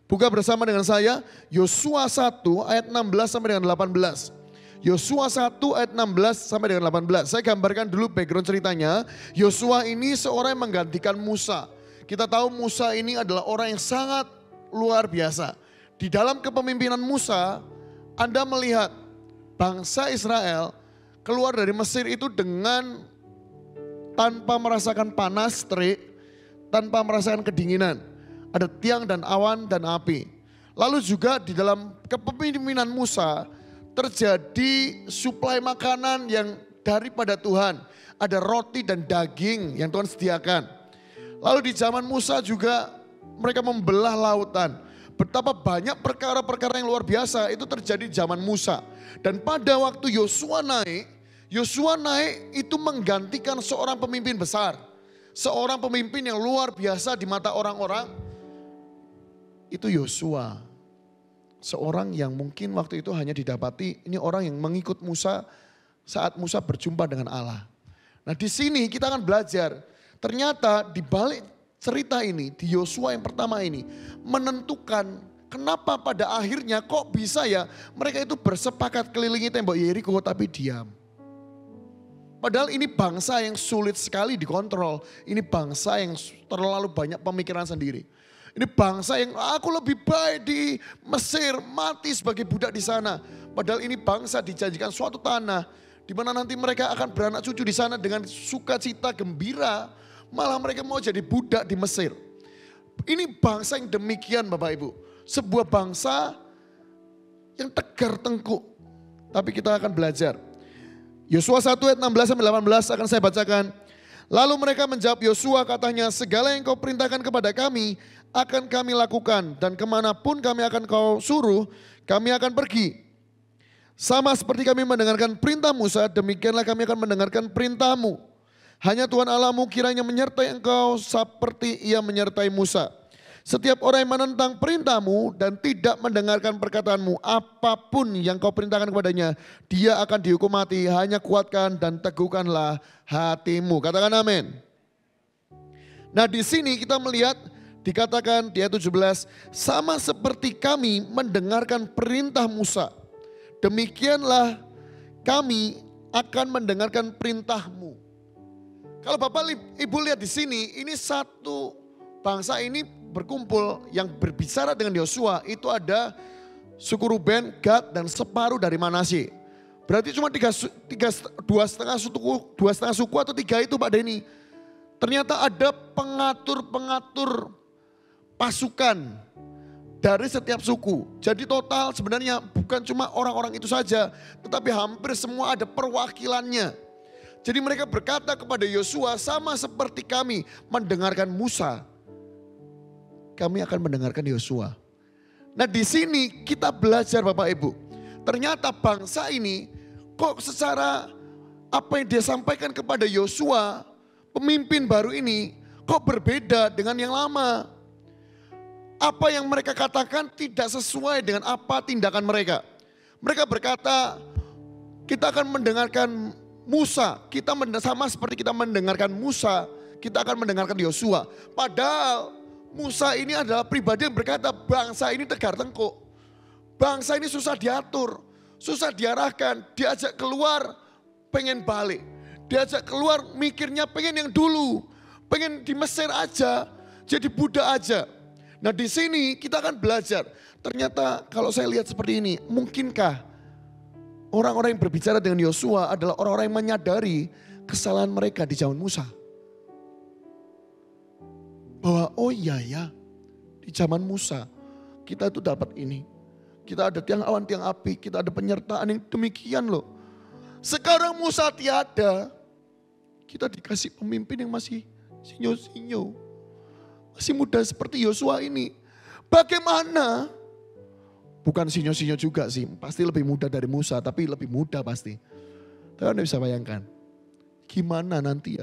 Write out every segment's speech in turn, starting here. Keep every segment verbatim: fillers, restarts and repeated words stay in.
Buka bersama dengan saya Yosua satu ayat enam belas sampai dengan delapan belas. Yosua satu ayat enam belas sampai dengan delapan belas. Saya gambarkan dulu background ceritanya. Yosua ini seorang yang menggantikan Musa. Kita tahu Musa ini adalah orang yang sangat luar biasa. Di dalam kepemimpinan Musa, Anda melihat bangsa Israel keluar dari Mesir itu dengan tanpa merasakan panas, terik, tanpa merasakan kedinginan. Ada tiang dan awan dan api. Lalu juga di dalam kepemimpinan Musa terjadi suplai makanan yang daripada Tuhan. Ada roti dan daging yang Tuhan sediakan. Lalu di zaman Musa juga mereka membelah lautan. Betapa banyak perkara-perkara yang luar biasa itu terjadi di zaman Musa. Dan pada waktu Yosua naik, Yosua naik itu menggantikan seorang pemimpin besar. Seorang pemimpin yang luar biasa di mata orang-orang. Itu Yosua. Seorang yang mungkin waktu itu hanya didapati ini orang yang mengikut Musa saat Musa berjumpa dengan Allah. Nah di sini kita akan belajar. Ternyata di balik cerita ini, di Yosua yang pertama ini menentukan kenapa pada akhirnya kok bisa ya mereka itu bersepakat kelilingi tembok Yeriko tapi diam. Padahal ini bangsa yang sulit sekali dikontrol. Ini bangsa yang terlalu banyak pemikiran sendiri. Ini bangsa yang aku lebih baik di Mesir, mati sebagai budak di sana. Padahal ini bangsa dijanjikan suatu tanah di mana nanti mereka akan beranak cucu di sana dengan sukacita gembira. Malah mereka mau jadi budak di Mesir. Ini bangsa yang demikian Bapak Ibu. Sebuah bangsa yang tegar tengkuk. Tapi kita akan belajar. Yosua satu ayat enam belas sampai delapan belas akan saya bacakan. Lalu mereka menjawab Yosua katanya, segala yang kau perintahkan kepada kami akan kami lakukan. Dan kemanapun kami akan kau suruh, kami akan pergi. Sama seperti kami mendengarkan perintah Musa, demikianlah kami akan mendengarkan perintahmu. Hanya Tuhan Allahmu kiranya menyertai engkau seperti ia menyertai Musa. Setiap orang yang menentang perintahmu dan tidak mendengarkan perkataanmu, apapun yang kau perintahkan kepadanya, dia akan dihukum mati. Hanya kuatkan dan teguhkanlah hatimu. Katakan amin. Nah di sini kita melihat dikatakan di ayat tujuh belas, sama seperti kami mendengarkan perintah Musa, demikianlah kami akan mendengarkan perintahmu. Kalau Bapak Ibu lihat di sini, ini satu bangsa ini berkumpul yang berbicara dengan Yosua itu ada suku Ruben, Gad dan separuh dari Manasye. Berarti cuma tiga, tiga, dua setengah suku, dua setengah suku atau tiga itu Pak Denny. Ternyata ada pengatur-pengatur pasukan dari setiap suku. Jadi total sebenarnya bukan cuma orang-orang itu saja, tetapi hampir semua ada perwakilannya. Jadi mereka berkata kepada Yosua, sama seperti kami mendengarkan Musa, kami akan mendengarkan Yosua. Nah di sini kita belajar Bapak Ibu. Ternyata bangsa ini kok secara apa yang dia sampaikan kepada Yosua, pemimpin baru ini kok berbeda dengan yang lama. Apa yang mereka katakan tidak sesuai dengan apa tindakan mereka. Mereka berkata kita akan mendengarkan Musa. Kita sama seperti kita mendengarkan Musa, kita akan mendengarkan Yosua. Padahal Musa ini adalah pribadi yang berkata bangsa ini tegar tengkuk. Bangsa ini susah diatur, susah diarahkan. Diajak keluar pengen balik. Diajak keluar mikirnya pengen yang dulu. Pengen di Mesir aja, jadi budak aja. Nah di sini kita akan belajar. Ternyata kalau saya lihat seperti ini, mungkinkah orang-orang yang berbicara dengan Yosua adalah orang-orang yang menyadari kesalahan mereka di zaman Musa. Bahwa oh iya ya, di zaman Musa kita itu dapat ini. Kita ada tiang awan, tiang api, kita ada penyertaan yang demikian loh. Sekarang Musa tiada, kita dikasih pemimpin yang masih sinyo-sinyo. Masih muda seperti Yosua ini. Bagaimana? Bukan sinyo-sinyo juga sih, pasti lebih muda dari Musa, tapi lebih muda pasti. Tapi Anda bisa bayangkan, gimana nanti ya?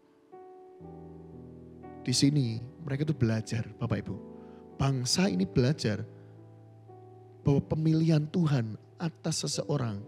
Di sini mereka itu belajar Bapak Ibu. Bangsa ini belajar bahwa pemilihan Tuhan atas seseorang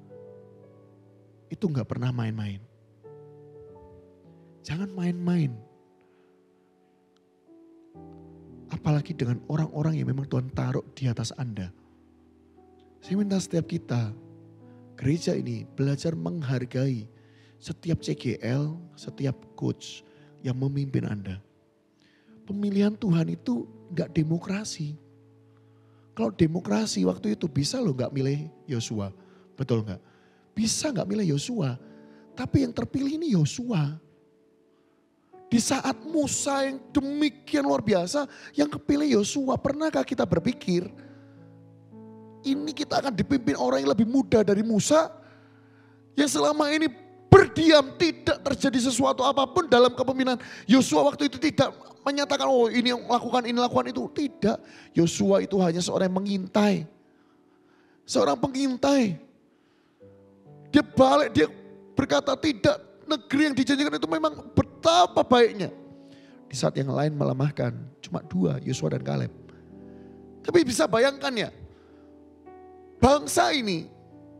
itu gak pernah main-main. Jangan main-main. Apalagi dengan orang-orang yang memang Tuhan taruh di atas Anda. Saya minta setiap kita, gereja ini belajar menghargai setiap C G L, setiap coach yang memimpin Anda. Pemilihan Tuhan itu gak demokrasi. Kalau demokrasi waktu itu bisa loh gak milih Yosua. Betul gak? Bisa gak milih Yosua. Tapi yang terpilih ini Yosua. Di saat Musa yang demikian luar biasa, yang kepilih Yosua. Pernahkah kita berpikir, ini kita akan dipimpin orang yang lebih muda dari Musa, yang selama ini berdiam, tidak terjadi sesuatu apapun dalam kepemimpinan. Yosua waktu itu tidak menyatakan, oh ini yang lakukan, ini lakukan itu. Tidak, Yosua itu hanya seorang yang mengintai. Seorang pengintai. Dia balik, dia berkata tidak, negeri yang dijanjikan itu memang betapa baiknya. Di saat yang lain melemahkan, cuma dua, Yosua dan Kaleb. Tapi bisa bayangkan ya, bangsa ini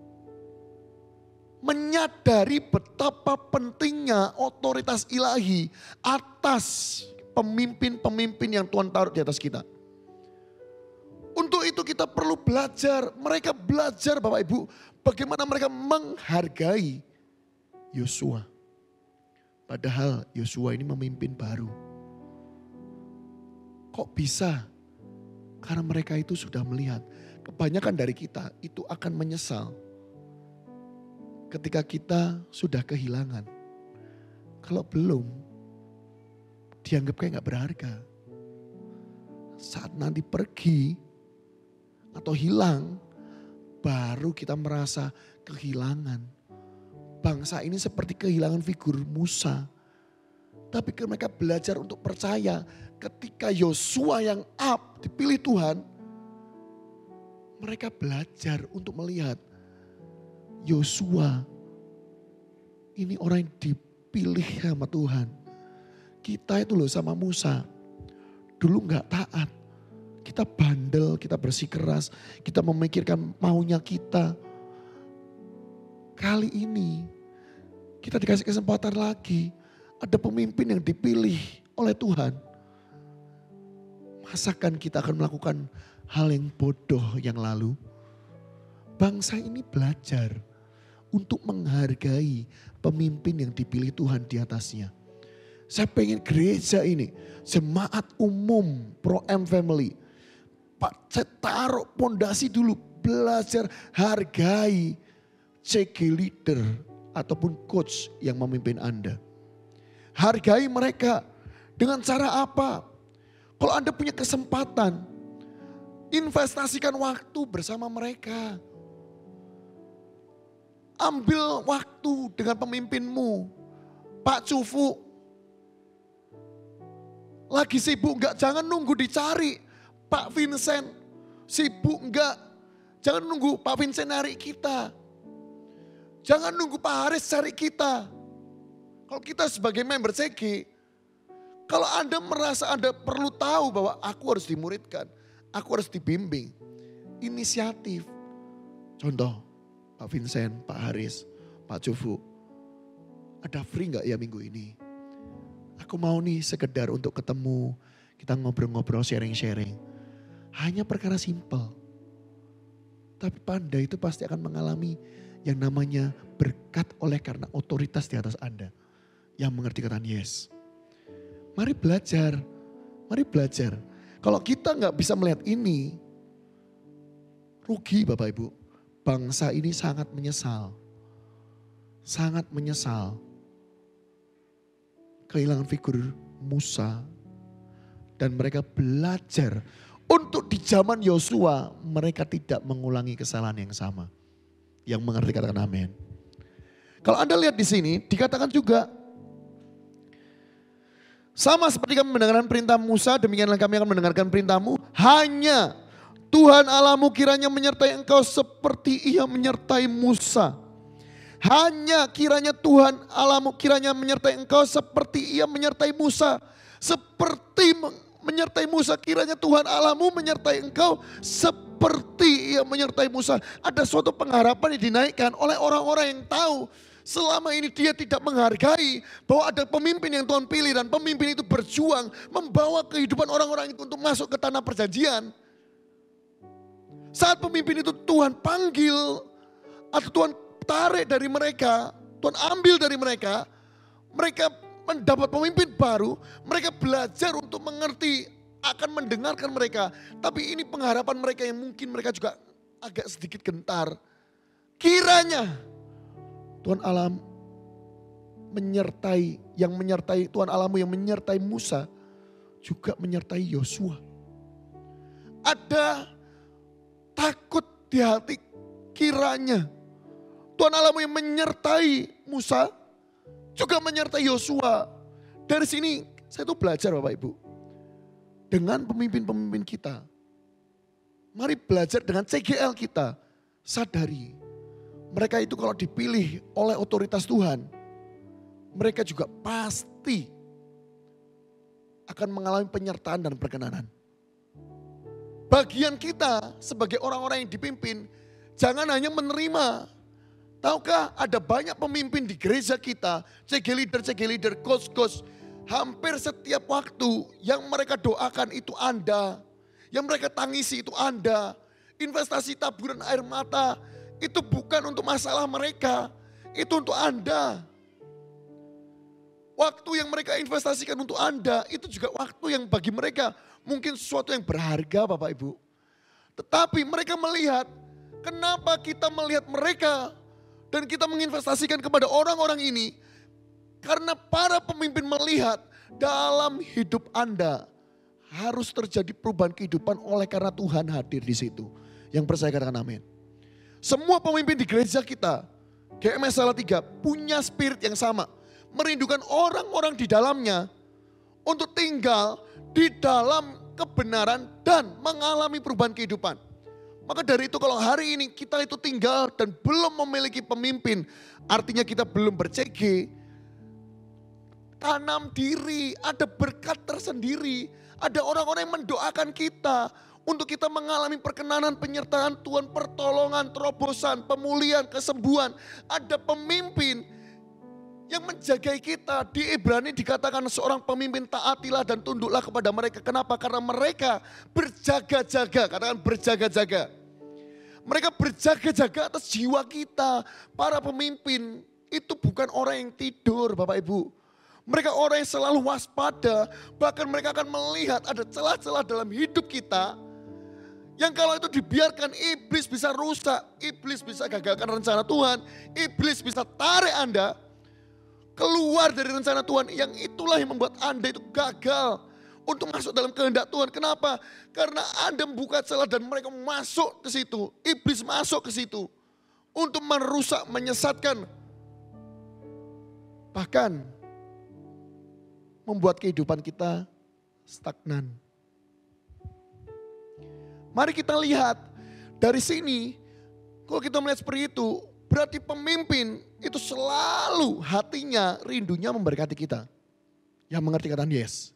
menyadari betapa pentingnya otoritas ilahi atas pemimpin-pemimpin yang Tuhan taruh di atas kita. Untuk itu kita perlu belajar, mereka belajar Bapak Ibu, bagaimana mereka menghargai Yosua. Padahal Yosua ini memimpin baru. Kok bisa? Karena mereka itu sudah melihat. Kebanyakan dari kita itu akan menyesal ketika kita sudah kehilangan. Kalau belum, dianggap kayak gak berharga. Saat nanti pergi atau hilang, baru kita merasa kehilangan. Bangsa ini seperti kehilangan figur Musa. Tapi mereka belajar untuk percaya ketika Yosua yang up dipilih Tuhan. Mereka belajar untuk melihat Yosua ini orang yang dipilih sama Tuhan. Kita itu loh sama Musa. Dulu gak taat. Kita bandel, kita bersikeras. Kita memikirkan maunya kita. Kali ini kita dikasih kesempatan lagi. Ada pemimpin yang dipilih oleh Tuhan. Masakan kita akan melakukan hal yang bodoh yang lalu? Bangsa ini belajar untuk menghargai pemimpin yang dipilih Tuhan di atasnya. Saya pengen gereja ini, jemaat umum Pro M Family. Pak, saya taruh pondasi dulu, belajar hargai C G leader ataupun coach yang memimpin Anda. Hargai mereka dengan cara apa? Kalau Anda punya kesempatan, investasikan waktu bersama mereka. Ambil waktu dengan pemimpinmu. Pak Cufu, lagi sibuk enggak? Jangan nunggu dicari. Pak Vincent, sibuk enggak? Jangan nunggu Pak Vincent nyari kita. Jangan nunggu Pak Haris cari kita. Kalau kita sebagai member C G, kalau Anda merasa Anda perlu tahu bahwa aku harus dimuridkan, aku harus dibimbing, inisiatif. Contoh, Pak Vincent, Pak Haris, Pak Cufu, ada free gak ya minggu ini? Aku mau nih sekedar untuk ketemu, kita ngobrol-ngobrol, sharing-sharing. Hanya perkara simpel. Tapi Anda itu pasti akan mengalami yang namanya berkat oleh karena otoritas di atas Anda. Yang mengerti kata yes. Mari belajar, mari belajar. Kalau kita gak bisa melihat ini, rugi Bapak Ibu. Bangsa ini sangat menyesal. Sangat menyesal. Kehilangan figur Musa. Dan mereka belajar untuk di zaman Yosua mereka tidak mengulangi kesalahan yang sama. Yang mengerti katakan amin. Kalau Anda lihat di sini dikatakan juga, sama seperti kami mendengarkan perintah Musa, demikianlah kami akan mendengarkan perintahmu. Hanya Tuhan Allahmu kiranya menyertai engkau seperti ia menyertai Musa. Hanya kiranya Tuhan Allahmu kiranya menyertai engkau seperti ia menyertai Musa. Seperti menyertai Musa, kiranya Tuhan Allahmu menyertai engkau seperti ia menyertai Musa. Ada suatu pengharapan yang dinaikkan oleh orang-orang yang tahu Selama ini dia tidak menghargai bahwa ada pemimpin yang Tuhan pilih dan pemimpin itu berjuang membawa kehidupan orang-orang itu untuk masuk ke tanah perjanjian. Saat pemimpin itu Tuhan panggil atau Tuhan tarik dari mereka, Tuhan ambil dari mereka, mereka mendapat pemimpin baru, mereka belajar untuk mengerti, akan mendengarkan mereka. Tapi ini pengharapan mereka yang mungkin mereka juga agak sedikit gentar. Kiranya Tuhan Allah menyertai, yang menyertai Tuhan Allahmu yang menyertai Musa juga menyertai Yosua. Ada takut di hati, kiranya Tuhan Allahmu yang menyertai Musa juga menyertai Yosua. Dari sini saya tuh belajar Bapak Ibu. Dengan pemimpin-pemimpin kita. Mari belajar dengan C G L kita. Sadari. Mereka itu kalau dipilih oleh otoritas Tuhan, mereka juga pasti akan mengalami penyertaan dan perkenanan. Bagian kita sebagai orang-orang yang dipimpin, jangan hanya menerima. Tahukah ada banyak pemimpin di gereja kita, C G leader, C G leader, coach-coach, hampir setiap waktu yang mereka doakan itu Anda, yang mereka tangisi itu Anda, investasi taburan air mata, itu bukan untuk masalah mereka, itu untuk Anda. Waktu yang mereka investasikan untuk Anda, itu juga waktu yang bagi mereka mungkin sesuatu yang berharga Bapak Ibu. Tetapi mereka melihat, kenapa kita melihat mereka dan kita menginvestasikan kepada orang-orang ini? Karena para pemimpin melihat dalam hidup Anda harus terjadi perubahan kehidupan oleh karena Tuhan hadir di situ. Yang percaya katakan amin. Semua pemimpin di gereja kita, G M S Salatiga, punya spirit yang sama. Merindukan orang-orang di dalamnya untuk tinggal di dalam kebenaran dan mengalami perubahan kehidupan. Maka dari itu kalau hari ini kita itu tinggal dan belum memiliki pemimpin, artinya kita belum ber-C G, tanam diri, ada berkat tersendiri, ada orang-orang yang mendoakan kita, untuk kita mengalami perkenanan, penyertaan Tuhan, pertolongan, terobosan, pemulihan, kesembuhan. Ada pemimpin yang menjagai kita. Di Ibrani dikatakan seorang pemimpin taatilah dan tunduklah kepada mereka. Kenapa? Karena mereka berjaga-jaga. Katakan berjaga-jaga. Mereka berjaga-jaga atas jiwa kita. Para pemimpin itu bukan orang yang tidur Bapak Ibu. Mereka orang yang selalu waspada. Bahkan mereka akan melihat ada celah-celah dalam hidup kita. Yang kalau itu dibiarkan iblis bisa rusak, iblis bisa gagalkan rencana Tuhan, iblis bisa tarik Anda keluar dari rencana Tuhan. Yang itulah yang membuat Anda itu gagal untuk masuk dalam kehendak Tuhan. Kenapa? Karena Anda membuka celah dan mereka masuk ke situ, iblis masuk ke situ untuk merusak, menyesatkan, bahkan membuat kehidupan kita stagnan. Mari kita lihat dari sini, kalau kita melihat seperti itu, berarti pemimpin itu selalu hatinya, rindunya memberkati kita. Yang mengerti kata yes.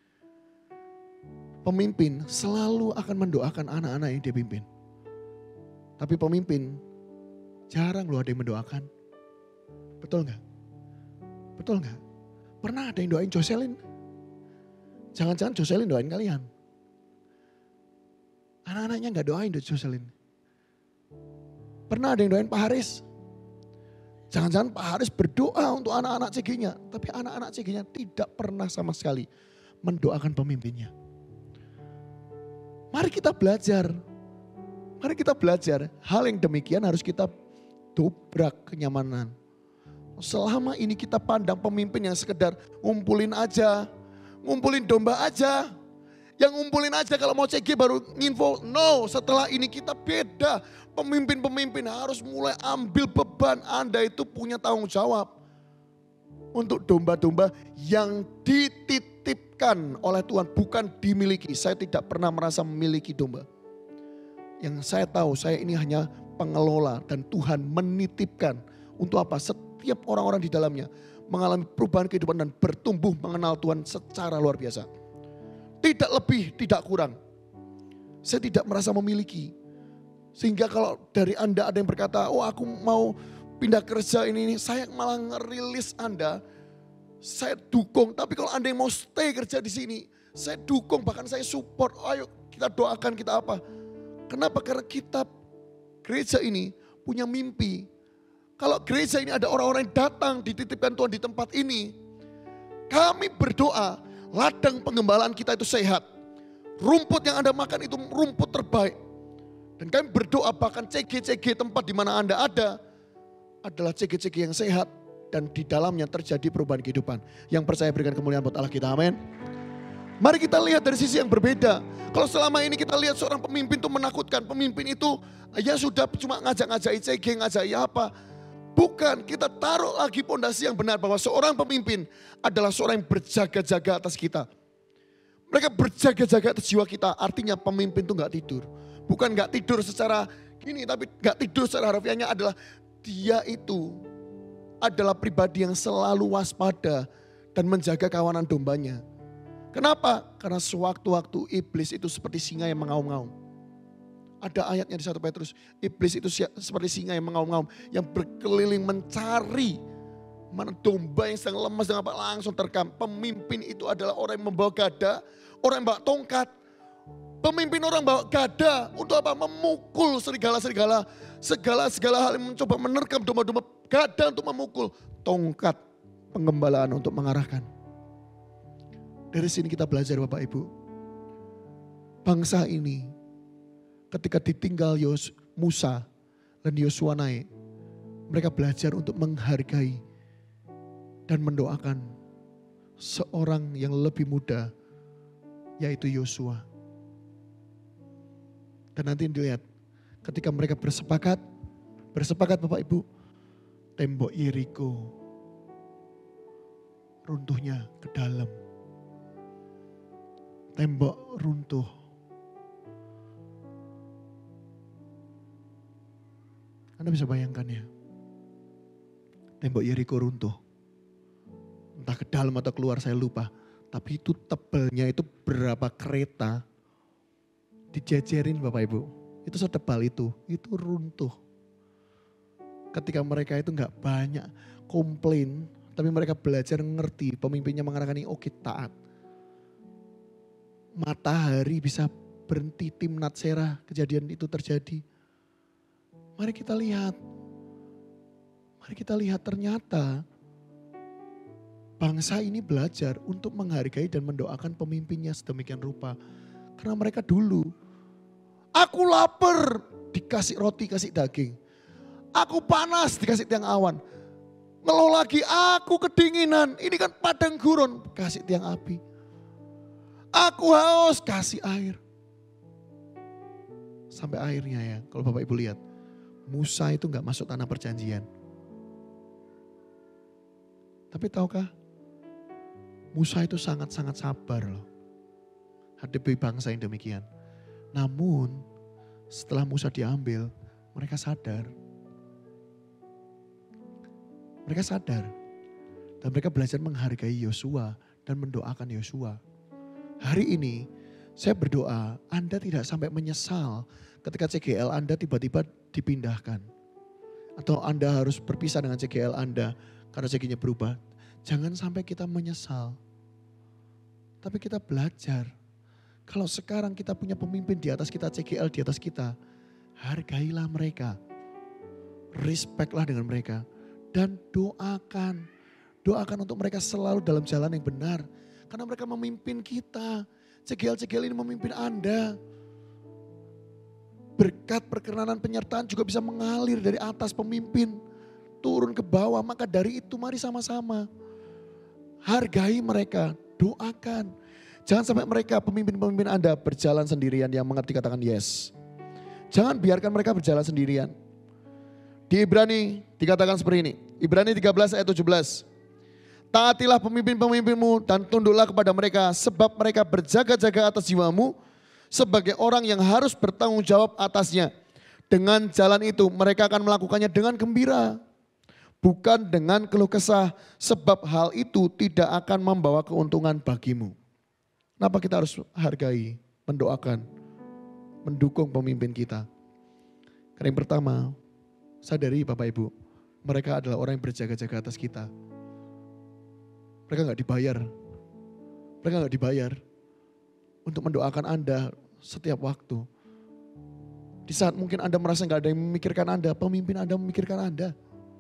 Pemimpin selalu akan mendoakan anak-anak yang dia pimpin. Tapi pemimpin jarang loh ada yang mendoakan. Betul gak? Betul gak? Pernah ada yang doain Jocelyn? Jangan-jangan Jocelyn doain kalian. Anak-anaknya gak doain Jocelyn. Pernah ada yang doain Pak Haris? Jangan-jangan Pak Haris berdoa untuk anak-anak C G-nya. Tapi anak-anak C G-nya tidak pernah sama sekali mendoakan pemimpinnya. Mari kita belajar. Mari kita belajar. Hal yang demikian harus kita dobrak kenyamanan. Selama ini kita pandang pemimpin yang sekedar ngumpulin aja. Ngumpulin domba aja. Yang ngumpulin aja kalau mau C G baru nginfo. No, setelah ini kita beda. Pemimpin-pemimpin harus mulai ambil beban. Anda itu punya tanggung jawab. Untuk domba-domba yang dititipkan oleh Tuhan. Bukan dimiliki. Saya tidak pernah merasa memiliki domba. Yang saya tahu saya ini hanya pengelola. Dan Tuhan menitipkan. Untuk apa? Setiap orang-orang di dalamnya. Mengalami perubahan kehidupan dan bertumbuh mengenal Tuhan secara luar biasa. Tidak lebih, tidak kurang. Saya tidak merasa memiliki. Sehingga kalau dari Anda ada yang berkata, oh aku mau pindah kerja ini, saya malah ngerilis Anda. Saya dukung, tapi kalau Anda yang mau stay kerja di sini, saya dukung, bahkan saya support. Ayo kita doakan, kita apa. Kenapa? Karena kita gereja ini punya mimpi. Kalau gereja ini ada orang-orang yang datang dititipkan Tuhan di tempat ini, kami berdoa ladang pengembalaan kita itu sehat. Rumput yang Anda makan itu rumput terbaik. Dan kami berdoa bahkan C G C G tempat di mana Anda ada adalah C G C G yang sehat. Dan di dalamnya terjadi perubahan kehidupan. Yang percaya berikan kemuliaan buat Allah kita, amin. Mari kita lihat dari sisi yang berbeda. Kalau selama ini kita lihat seorang pemimpin itu menakutkan. Pemimpin itu ya sudah cuma ngajak-ngajak C G, ngajak ya apa. Bukan, kita taruh lagi pondasi yang benar bahwa seorang pemimpin adalah seorang yang berjaga-jaga atas kita. Mereka berjaga-jaga atas jiwa kita, artinya pemimpin itu gak tidur. Bukan gak tidur secara gini, tapi gak tidur secara harfiahnya adalah dia itu adalah pribadi yang selalu waspada dan menjaga kawanan dombanya. Kenapa? Karena sewaktu-waktu iblis itu seperti singa yang mengaum-ngaum. Ada ayatnya di satu Petrus, iblis itu seperti singa yang mengaum-ngaum, yang berkeliling mencari mana domba yang sedang lemas dan apa langsung terkam. Pemimpin itu adalah orang yang membawa gada, orang yang bawa tongkat. Pemimpin orang bawa gada untuk apa? Memukul serigala-serigala, segala-segala hal yang mencoba menerkam domba-domba. Gada untuk memukul, tongkat penggembalaan untuk mengarahkan. Dari sini kita belajar Bapak Ibu, bangsa ini ketika ditinggal Yos, Musa dan Yosua naik, mereka belajar untuk menghargai dan mendoakan seorang yang lebih muda, yaitu Yosua. Dan nanti dilihat, ketika mereka bersepakat, bersepakat Bapak Ibu, tembok Yeriko runtuhnya ke dalam. Tembok runtuh. Anda bisa bayangkan ya. Tembok Yeriko runtuh. Entah ke dalam atau keluar saya lupa. Tapi itu tebalnya itu berapa kereta dijejerin Bapak Ibu. Itu setebal itu. Itu runtuh. Ketika mereka itu gak banyak komplain. Tapi mereka belajar ngerti. Pemimpinnya mengarahkan ini oke taat. Matahari bisa berhenti, Timnat Serah kejadian itu terjadi. Mari kita lihat. Mari kita lihat ternyata bangsa ini belajar untuk menghargai dan mendoakan pemimpinnya sedemikian rupa. Karena mereka dulu, aku lapar dikasih roti, kasih daging. Aku panas dikasih tiang awan. Ngeluh lagi aku kedinginan, ini kan padang gurun, kasih tiang api. Aku haus, kasih air. Sampai akhirnya ya, kalau Bapak Ibu lihat. Musa itu gak masuk tanah perjanjian. Tapi tahukah? Musa itu sangat-sangat sabar loh. Hadapi bangsa yang demikian. Namun setelah Musa diambil, mereka sadar. Mereka sadar. Dan mereka belajar menghargai Yosua dan mendoakan Yosua. Hari ini saya berdoa Anda tidak sampai menyesal ketika C G L Anda tiba-tiba dipindahkan. Atau Anda harus berpisah dengan C G L Anda karena C G-nya berubah. Jangan sampai kita menyesal. Tapi kita belajar. Kalau sekarang kita punya pemimpin di atas kita, C G L di atas kita. Hargailah mereka. Respectlah dengan mereka. Dan doakan. Doakan untuk mereka selalu dalam jalan yang benar. Karena mereka memimpin kita. C G L-C G L ini memimpin Anda. Berkat perkenanan penyertaan juga bisa mengalir dari atas pemimpin. Turun ke bawah. Maka dari itu mari sama-sama. Hargai mereka. Doakan. Jangan sampai mereka pemimpin-pemimpin Anda berjalan sendirian yang mengerti katakan yes. Jangan biarkan mereka berjalan sendirian. Di Ibrani dikatakan seperti ini. Ibrani tiga belas ayat tujuh belas. Taatilah pemimpin-pemimpinmu dan tunduklah kepada mereka sebab mereka berjaga-jaga atas jiwamu sebagai orang yang harus bertanggung jawab atasnya. Dengan jalan itu mereka akan melakukannya dengan gembira. Bukan dengan keluh kesah sebab hal itu tidak akan membawa keuntungan bagimu. Kenapa kita harus hargai, mendoakan, mendukung pemimpin kita? Karena yang pertama, sadari Bapak Ibu, Mereka adalah orang yang berjaga-jaga atas kita. Mereka nggak dibayar. Mereka nggak dibayar untuk mendoakan Anda setiap waktu. Di saat mungkin Anda merasa nggak ada yang memikirkan Anda, pemimpin Anda memikirkan Anda.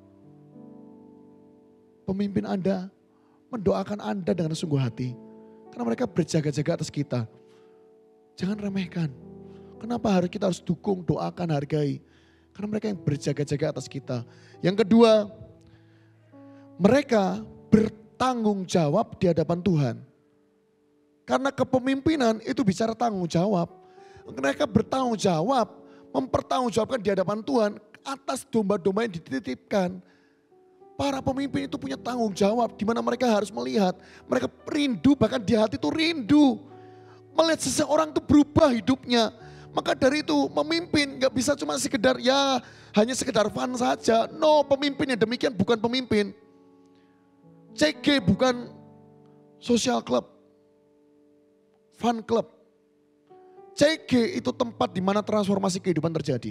Pemimpin Anda mendoakan Anda dengan sungguh hati. Karena mereka berjaga-jaga atas kita. Jangan remehkan. Kenapa harus kita harus dukung, doakan, hargai. Karena mereka yang berjaga-jaga atas kita. Yang kedua, mereka bertanggung jawab di hadapan Tuhan. Karena kepemimpinan itu bicara tanggung jawab. Mereka bertanggung jawab, mempertanggungjawabkan di hadapan Tuhan atas domba-domba yang dititipkan. Para pemimpin itu punya tanggung jawab di mana mereka harus melihat. Mereka rindu, bahkan di hati itu rindu. Melihat seseorang itu berubah hidupnya. Maka dari itu memimpin gak bisa cuma sekedar ya hanya sekedar fun saja. No, pemimpin yang demikian bukan pemimpin. C G bukan social club, fun club. C G itu tempat di mana transformasi kehidupan terjadi.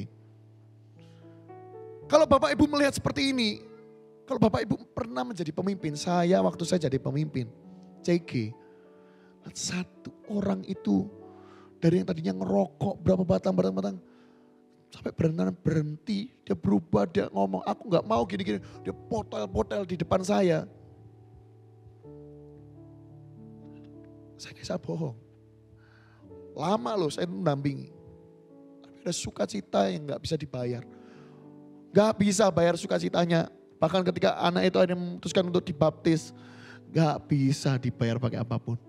Kalau Bapak Ibu melihat seperti ini, kalau Bapak Ibu pernah menjadi pemimpin, saya waktu saya jadi pemimpin C G, satu orang itu dari yang tadinya ngerokok berapa batang-batang, sampai benar berhenti, dia berubah, dia ngomong, aku gak mau gini-gini, dia potel-potel di depan saya. Saya kisah bohong. Lama loh saya mendampingi. Tapi ada sukacita yang gak bisa dibayar. Gak bisa bayar sukacitanya. Bahkan ketika anak itu ada yang memutuskan untuk dibaptis, gak bisa dibayar pakai apapun.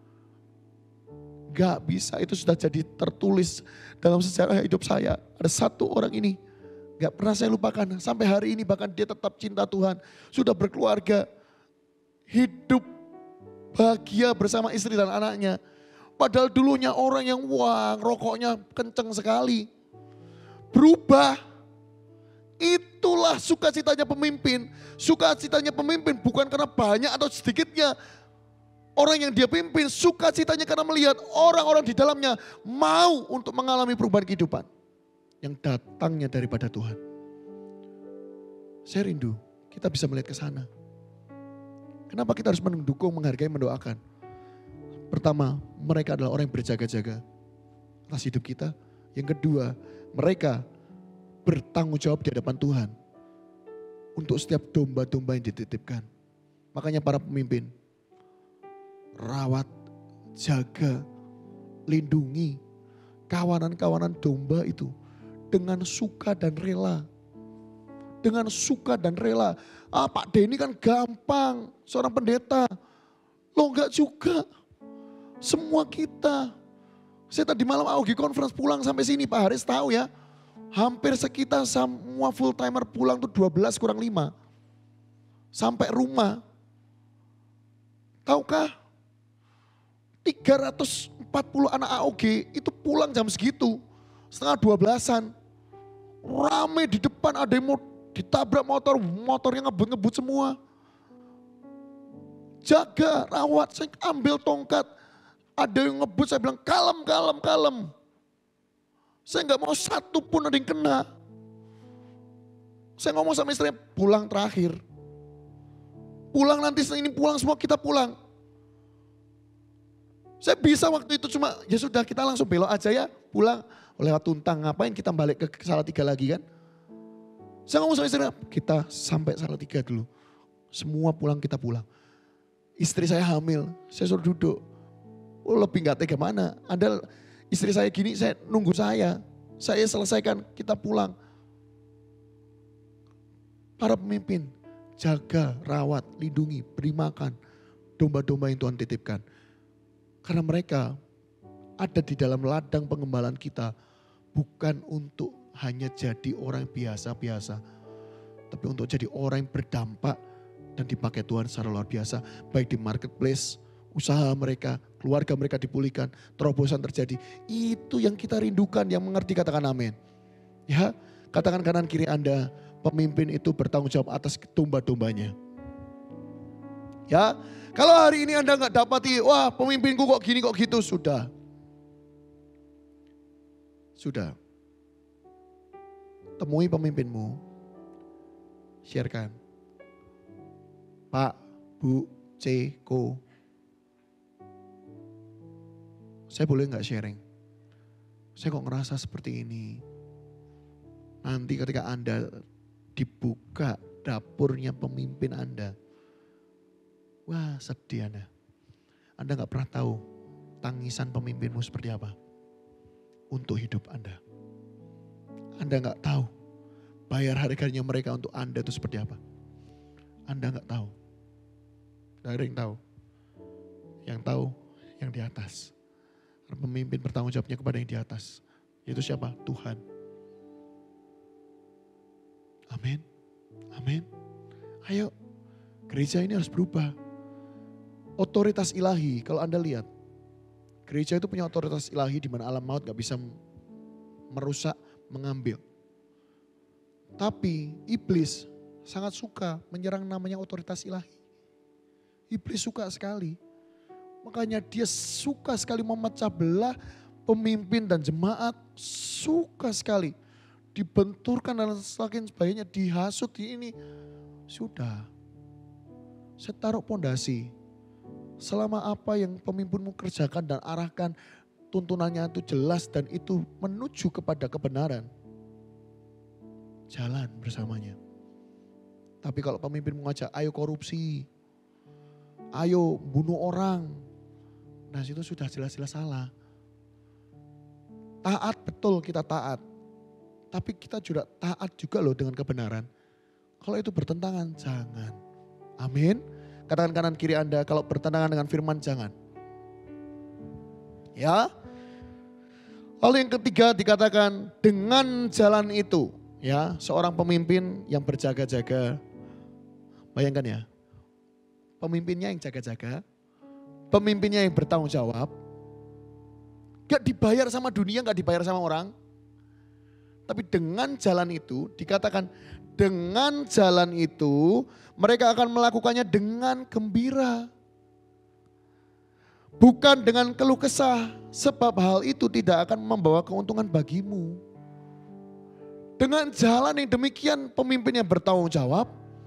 Gak bisa, itu sudah jadi tertulis dalam sejarah hidup saya. Ada satu orang ini, gak pernah saya lupakan. Sampai hari ini bahkan dia tetap cinta Tuhan. Sudah berkeluarga, hidup bahagia bersama istri dan anaknya. Padahal dulunya orang yang wah rokoknya kenceng sekali. Berubah. Itulah sukacitanya pemimpin. Sukacitanya pemimpin bukan karena banyak atau sedikitnya orang yang dia pimpin, sukacitanya karena melihat orang-orang di dalamnya mau untuk mengalami perubahan kehidupan yang datangnya daripada Tuhan. Saya rindu kita bisa melihat ke sana. Kenapa kita harus mendukung, menghargai, mendoakan? Pertama, mereka adalah orang yang berjaga-jaga atas hidup kita. Yang kedua, mereka bertanggung jawab di hadapan Tuhan untuk setiap domba-domba yang dititipkan. Makanya para pemimpin, rawat, jaga, lindungi kawanan-kawanan domba itu dengan suka dan rela. Dengan suka dan rela. Ah, Pak Denny kan gampang, seorang pendeta. Loh enggak juga. Semua kita. Saya tadi malam A O G Conference pulang sampai sini, Pak Haris tahu ya. Hampir sekitar semua full timer pulang tuh dua belas kurang lima. Sampai rumah. Tahukah? tiga ratus empat puluh anak A O G itu pulang jam segitu. Setengah dua belasan. Rame di depan, ada yang mau ditabrak motor, motornya ngebut-ngebut semua. Jaga, rawat, saya ambil tongkat. Ada yang ngebut, saya bilang kalem, kalem, kalem. Saya nggak mau satu pun ada yang kena. Saya ngomong sama istrinya, pulang terakhir. Pulang nanti ini pulang semua kita pulang. Saya bisa waktu itu cuma, ya sudah kita langsung belok aja ya, pulang. Lewat Tuntang, ngapain kita balik ke Salatiga lagi kan. Saya ngomong sama istrinya, kita sampai Salatiga dulu. Semua pulang, kita pulang. Istri saya hamil, saya suruh duduk. Oh lebih gak tega mana, Anda istri saya gini, saya nunggu saya. Saya selesaikan, kita pulang. Para pemimpin, jaga, rawat, lindungi, beri makan domba-domba yang Tuhan titipkan. Karena mereka ada di dalam ladang pengembalaan kita. Bukan untuk hanya jadi orang biasa-biasa. Tapi untuk jadi orang yang berdampak dan dipakai Tuhan secara luar biasa. Baik di marketplace, usaha mereka, keluarga mereka dipulihkan, terobosan terjadi. Itu yang kita rindukan, yang mengerti katakan amin. Ya, katakan kanan kiri Anda, pemimpin itu bertanggung jawab atas domba-dombanya. Ya, kalau hari ini Anda nggak dapati, wah pemimpinku kok gini kok gitu, sudah. Sudah. Temui pemimpinmu sharekan. Pak, Bu, C, Ko. Saya boleh nggak sharing? Saya kok ngerasa seperti ini. Nanti ketika Anda dibuka dapurnya pemimpin Anda. Wah, sedih Anda. Anda nggak pernah tahu tangisan pemimpinmu seperti apa untuk hidup Anda. Anda nggak tahu bayar harganya mereka untuk Anda itu seperti apa. Anda nggak tahu. Tidak ada yang tahu. Yang tahu yang di atas. Karena pemimpin bertanggung jawabnya kepada yang di atas. Yaitu siapa? Tuhan. Amin. Amin. Ayo, gereja ini harus berubah. Otoritas ilahi, kalau Anda lihat. Gereja itu punya otoritas ilahi di mana alam maut gak bisa merusak, mengambil. Tapi iblis sangat suka menyerang namanya otoritas ilahi. Iblis suka sekali. Makanya dia suka sekali memecah belah pemimpin dan jemaat. Suka sekali. Dibenturkan dan semakin sebagainya, dihasut di ini. Sudah. Saya taruh pondasi. Selama apa yang pemimpinmu kerjakan dan arahkan, tuntunannya itu jelas dan itu menuju kepada kebenaran. Jalan bersamanya. Tapi kalau pemimpin mengajak, ayo korupsi. Ayo bunuh orang. Nah itu sudah jelas-jelas salah. Taat betul kita taat. Tapi kita juga taat juga loh dengan kebenaran. Kalau itu bertentangan, jangan. Amin. Katakan kanan kiri Anda, kalau bertentangan dengan firman, jangan. Ya. Lalu yang ketiga dikatakan dengan jalan itu. Ya, seorang pemimpin yang berjaga-jaga. Bayangkan ya. Pemimpinnya yang jaga-jaga. Pemimpinnya yang bertanggung jawab. Gak dibayar sama dunia, gak dibayar sama orang. Tapi dengan jalan itu dikatakan dengan jalan itu mereka akan melakukannya dengan gembira. Bukan dengan keluh kesah, sebab hal itu tidak akan membawa keuntungan bagimu. Dengan jalan yang demikian pemimpin yang bertanggung jawab,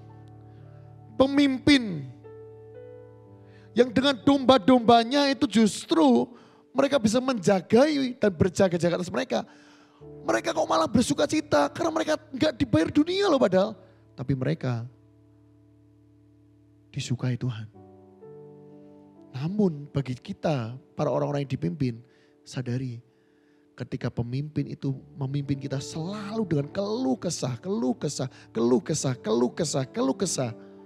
pemimpin yang dengan domba-dombanya itu justru mereka bisa menjagai dan berjaga-jaga atas mereka. Mereka kok malah bersuka cita karena mereka nggak dibayar dunia loh padahal. Tapi mereka disukai Tuhan. Namun bagi kita para orang-orang yang dipimpin, sadari ketika pemimpin itu memimpin kita selalu dengan keluh kesah, keluh kesah, keluh kesah, keluh kesah, keluh kesah.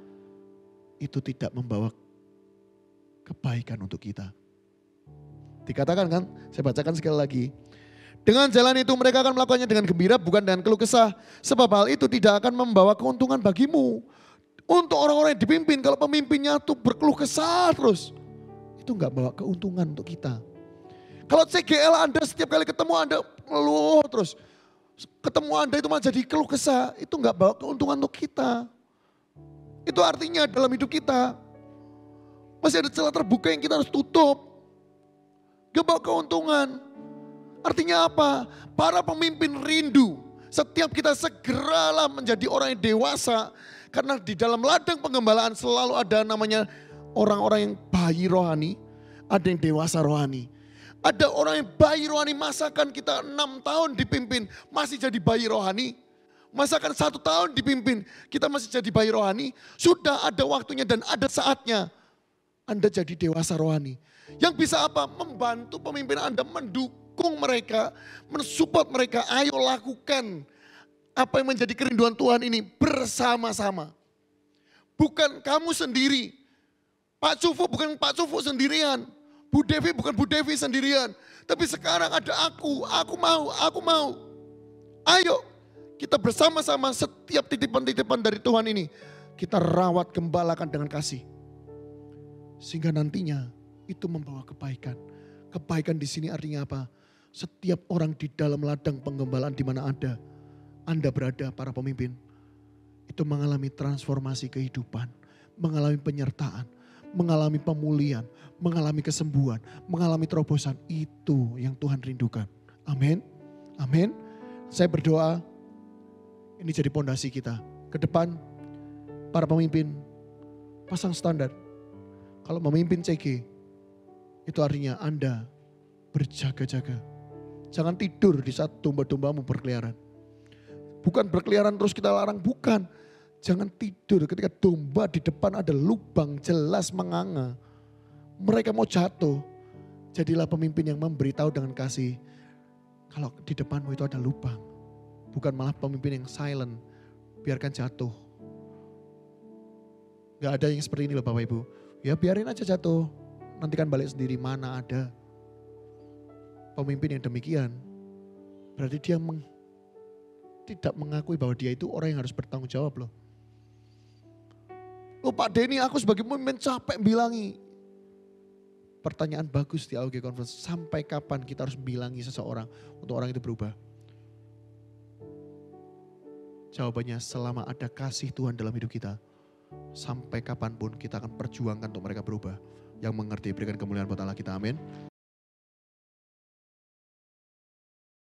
Itu tidak membawa kebaikan untuk kita. Dikatakan kan, saya bacakan sekali lagi. Dengan jalan itu mereka akan melakukannya dengan gembira bukan dengan keluh kesah. Sebab hal itu tidak akan membawa keuntungan bagimu. Untuk orang-orang yang dipimpin, kalau pemimpinnya tuh berkeluh kesah terus. Itu gak bawa keuntungan untuk kita. Kalau C G L Anda setiap kali ketemu Anda ngeluh terus. Ketemu Anda itu malah jadi keluh kesah. Itu gak bawa keuntungan untuk kita. Itu artinya dalam hidup kita. Masih ada celah terbuka yang kita harus tutup. Gak bawa keuntungan. Artinya apa? Para pemimpin rindu. Setiap kita segeralah menjadi orang yang dewasa. Karena di dalam ladang penggembalaan selalu ada namanya orang-orang yang bayi rohani. Ada yang dewasa rohani. Ada orang yang bayi rohani, masakan kita enam tahun dipimpin masih jadi bayi rohani. Masakan satu tahun dipimpin kita masih jadi bayi rohani. Sudah ada waktunya dan ada saatnya Anda jadi dewasa rohani. Yang bisa apa? Membantu pemimpin Anda, mendukung. Dukung mereka, mensupport mereka, ayo lakukan apa yang menjadi kerinduan Tuhan ini bersama-sama. Bukan kamu sendiri, Pak Cufu bukan Pak Cufu sendirian, Bu Devi bukan Bu Devi sendirian. Tapi sekarang ada aku, aku mau, aku mau. Ayo kita bersama-sama setiap titipan-titipan dari Tuhan ini, kita rawat gembalakan dengan kasih. Sehingga nantinya itu membawa kebaikan. Kebaikan di sini artinya apa? Setiap orang di dalam ladang penggembalaan di mana ada, Anda berada para pemimpin, itu mengalami transformasi kehidupan, mengalami penyertaan, mengalami pemulihan, mengalami kesembuhan, mengalami terobosan. Itu yang Tuhan rindukan. Amin. Amin. Saya berdoa ini jadi pondasi kita. Ke depan para pemimpin, pasang standar. Kalau memimpin C G, itu artinya Anda berjaga-jaga. Jangan tidur di saat domba-dombamu berkeliaran. Bukan berkeliaran terus kita larang, bukan. Jangan tidur ketika domba di depan ada lubang jelas menganga. Mereka mau jatuh. Jadilah pemimpin yang memberitahu dengan kasih. Kalau di depanmu itu ada lubang. Bukan malah pemimpin yang silent. Biarkan jatuh. Gak ada yang seperti ini loh Bapak Ibu. Ya biarin aja jatuh. Nanti kan balik sendiri, mana ada. Pemimpin yang demikian. Berarti dia meng, tidak mengakui bahwa dia itu orang yang harus bertanggung jawab loh. Loh Pak Denny, aku sebagai pemimpin capek bilangi. Pertanyaan bagus di A O G Conference. Sampai kapan kita harus bilangi seseorang untuk orang itu berubah? Jawabannya selama ada kasih Tuhan dalam hidup kita. Sampai kapanpun kita akan perjuangkan untuk mereka berubah. Yang mengerti berikan kemuliaan buat Allah kita, amin.